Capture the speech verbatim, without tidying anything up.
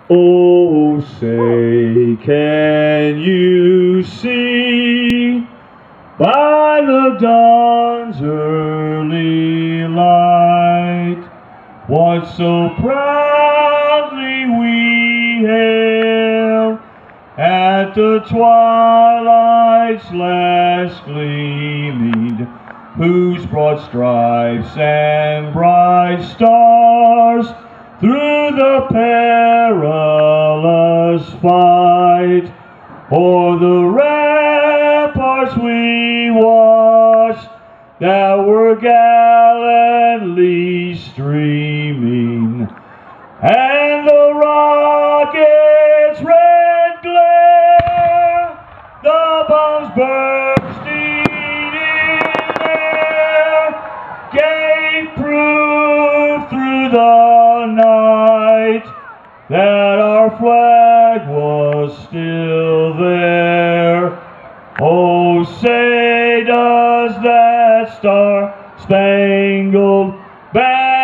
Oh, say, can you see by the dawn's early light what so proudly we hail at the twilight's last gleaming, whose broad stripes and bright stars through the perilous fight o'er the ramparts we watched that were gallantly streaming, and the rocket's red glare, the bombs bursting in air, gave proof through the night that our flag was still there. Oh, say does that star-spangled banner